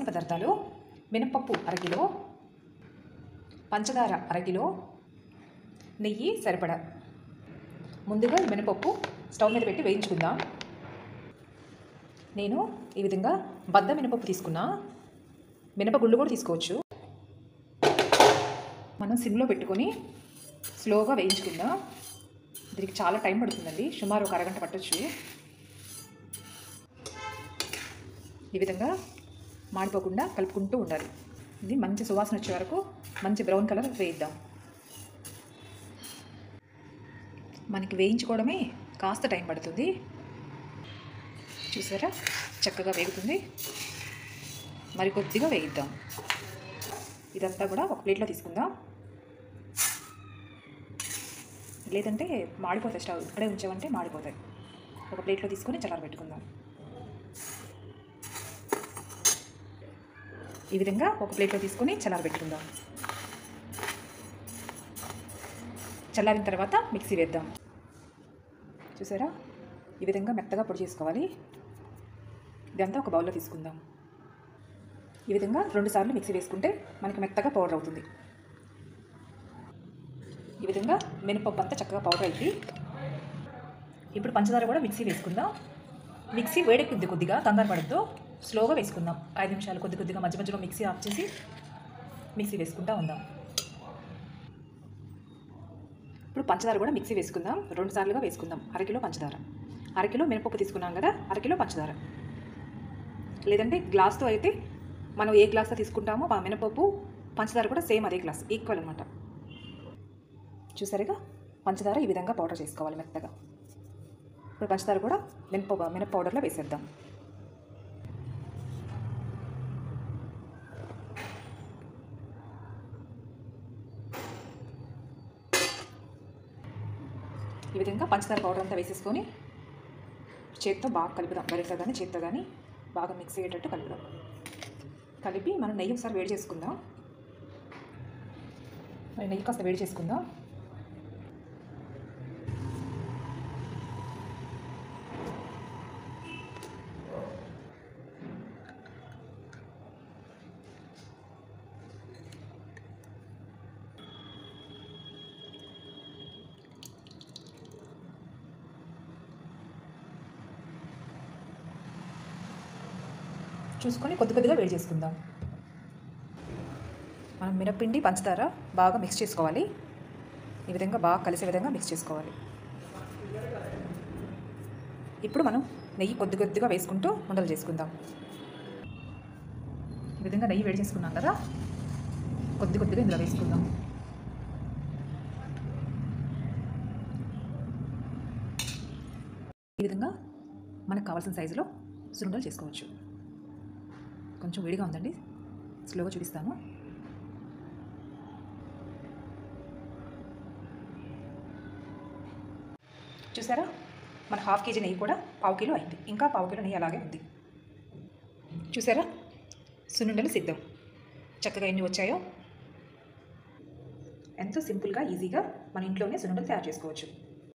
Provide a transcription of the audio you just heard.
కావాల్సిన పదార్థాలు: మినపప్పు అరకిలో, పంచదార అరకిలో, నెయ్యి సరిపడా. ముందుగా మినపప్పు స్టవ్ మీద పెట్టి వేయించుకుందాం. నేను ఈ విధంగా బద్ద మినపప్పు తీసుకున్నా. మినపగుళ్ళు కూడా తీసుకోవచ్చు. మనం సిమ్లో పెట్టుకొని స్లోగా వేయించుకుందాం. దీనికి చాలా టైం పడుతుందండి, సుమారు ఒక అరగంట పట్టొచ్చు. ఈ విధంగా మాడిపోకుండా కలుపుకుంటూ ఉండాలి. ఇది మంచి సువాసన వచ్చే వరకు మంచి బ్రౌన్ కలర్ వేయిద్దాం. మనకి వేయించుకోవడమే కాస్త టైం పడుతుంది. చూసారా, చక్కగా వేగుతుంది. మరి కొద్దిగా వేయిద్దాం. ఇదంతా కూడా ఒక ప్లేట్లో తీసుకుందాం. లేదంటే మాడిపోతాయి, స్టవ్ ఇక్కడే ఉంచామంటే మాడిపోతాయి. ఒక ప్లేట్లో తీసుకొని చల్లారబెట్టుకుందాం. ఈ విధంగా ఒక ప్లేట్లో తీసుకొని చల్లారబెట్టుకుందాం. చల్లారిన తర్వాత మిక్సీ వేద్దాం. చూసారా, ఈ విధంగా మెత్తగా పొడి చేసుకోవాలి. ఇదంతా ఒక బౌల్లో తీసుకుందాం. ఈ విధంగా 2 సార్లు మిక్సీ వేసుకుంటే మనకి మెత్తగా పౌడర్ అవుతుంది. ఈ విధంగా మినపప్పు అంతా చక్కగా పౌడర్ అయింది. ఇప్పుడు పంచదార కూడా మిక్సీ వేసుకుందాం. మిక్సీ వేడెక్కింది, కొద్దిగా కంగారు పడద్దు, స్లోగా వేసుకుందాం. 5 నిమిషాలు కొద్ది కొద్దిగా మధ్య మధ్యలో మిక్సీ ఆఫ్ చేసి మిక్సీ వేసుకుంటూ ఉందాం. ఇప్పుడు పంచదార కూడా మిక్సీ వేసుకుందాం. 2 సార్లుగా వేసుకుందాం. అరకిలో పంచదార, అరకిలో మినపప్పు తీసుకున్నాం కదా, అరకిలో పంచదార. లేదంటే గ్లాస్తో అయితే మనం ఏ గ్లాస్తో తీసుకుంటామో ఆ మినపప్పు పంచదార కూడా సేమ్ అదే గ్లాస్, ఈక్వల్ అనమాట. చూసారుగా, పంచదార ఈ విధంగా పౌడర్ చేసుకోవాలి మెత్తగా. ఇప్పుడు పంచదార కూడా మినప పౌడర్లో వేసేద్దాం. ఈ విధంగా పంచదార పౌడర్ అంతా వేసేసుకొని చేత్తో బాగా కలుపుదాం. గరిటెతో కానీ చేత్తో కానీ బాగా మిక్స్ అయ్యేటట్టు కలుపుదాం. కలిపి మనం నెయ్యి ఒకసారి వేడి చేసుకుందాం. మరి నెయ్యి కాస్త వేడి చేసుకుందాం. చూసుకొని కొద్ది కొద్దిగా వేడి చేసుకుందాం. మనం మినప్పిండి పంచదార బాగా మిక్స్ చేసుకోవాలి. ఈ విధంగా బాగా కలిసే విధంగా మిక్స్ చేసుకోవాలి. ఇప్పుడు మనం నెయ్యి కొద్ది కొద్దిగా వేసుకుంటూ ఉండలు చేసుకుందాం. ఈ విధంగా నెయ్యి వేడి చేసుకున్నాం కదా, కొద్ది కొద్దిగా ఇందులో వేసుకుందాం. ఈ విధంగా మనకు కావాల్సిన సైజులో సురుండలు చేసుకోవచ్చు. కొంచెం వేడిగా ఉందండి, స్లోగా చూపిస్తాను. చూసారా, మన 1/2 కేజీ నెయ్యి కూడా 1/4 కిలో అయింది. ఇంకా 1/4 కిలో నెయ్యి అలాగే ఉంది. చూసారా, సున్నుండలు సిద్ధం. చక్కగా ఎన్ని వచ్చాయో. ఎంతో సింపుల్గా ఈజీగా మన ఇంట్లోనే సున్నుండలు తయారు చేసుకోవచ్చు.